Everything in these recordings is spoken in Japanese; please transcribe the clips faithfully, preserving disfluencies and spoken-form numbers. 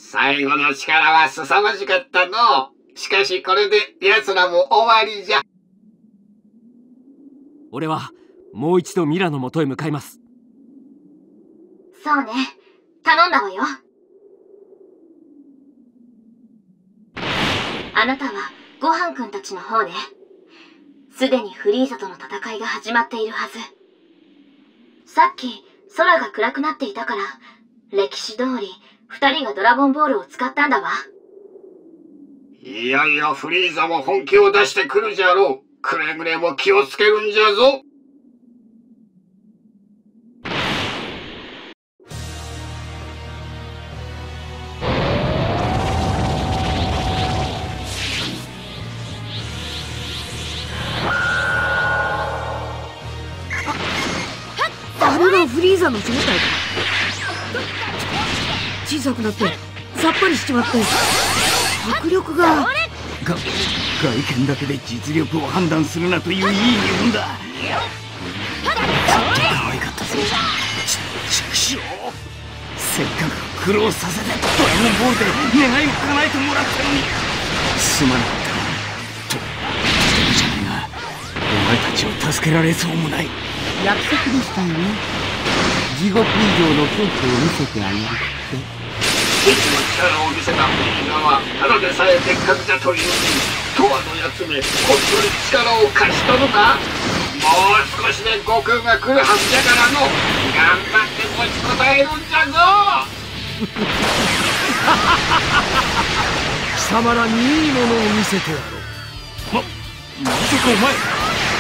最後の力は凄まじかったの。しかしこれで奴らも終わりじゃ。 俺はもう一度ミラの元へ向かいます。 そうね、頼んだわよ。あなたはごはんくんたちの方ね。すでにフリーザとの戦いが始まっているはず。さっき空が暗くなっていたから、歴史通り二人がドラゴンボールを使ったんだわ。 いよいよフリーザも本気を出してくるじゃろう。くれぐれも気をつけるんじゃぞ。 あれがフリーザの正体か。小さくなってさっぱりしちまって、迫力が。 が外見だけで実力を判断するなといういい日本だ。ちょっと可愛かったぞ。ち畜生、せっかく苦労させてドラゴンボールで願いを叶えてもらったのにすまなかったと。じゃないがお前たちを助けられそうもない。 約束でしたよね。地獄以上の恐怖を見せてあげるって。 いつの力を見せたフリーザはただでさえ別格じゃというに、とわのやつめ本当に力を貸したのか。もう少しで悟空が来るはずじゃからの。頑張って持ちこたえるんじゃぞ。 貴様らにいいものを見せてやろう。ま、まさかお前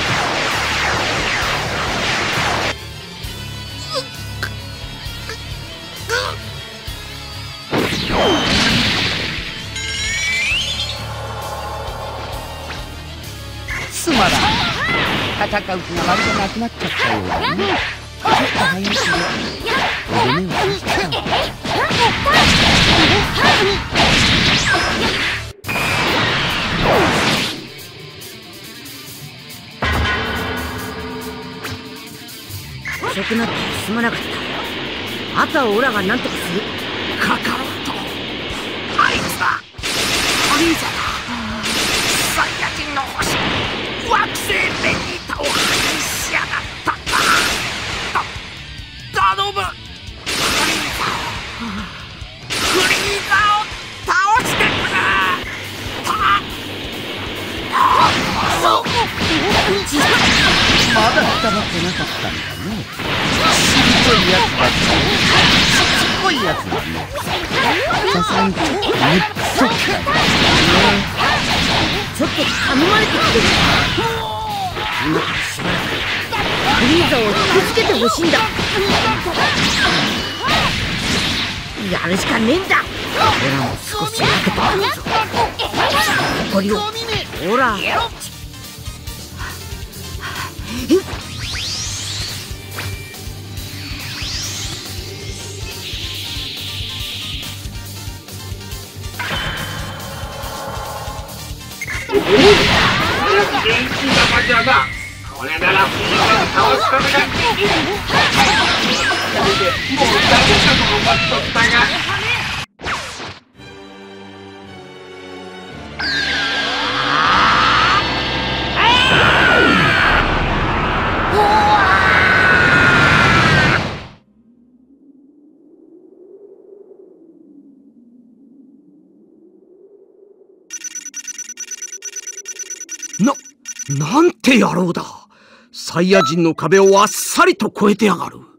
すまらん。戦う気がまるでなくなっちゃったようだね。ちょっと早いけどお目を出したわ。 遅くなってすまなかった。あとはオラが何とかする。 カカロット、あいつだ。フリーザだ。サイヤ人の星惑星ベジータを破壊しやがったんだ。た頼む、フリーザをフリーザを倒してくれ。たそうまだくたばってなかったんだね。しぶといやつだった。しつこいやつだね。さすがにちょっとめっそったよね。 ちょっと頼まれてきてる。今からしばらくフリーザを引きつけてほしいんだ。やるしかねえんだ。オラも少し分けてもらうぞ。残りをほら。 元気玉じゃな。これならフリーザを倒すことができる。もう誰かと思っとったが。 な、なんて野郎だ。サイヤ人の壁をあっさりと越えてやがる。